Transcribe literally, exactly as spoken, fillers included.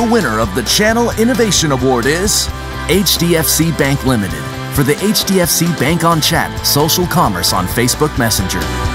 The winner of the Channel Innovation Award is H D F C Bank Limited for the H D F C Bank on Chat social commerce on Facebook Messenger.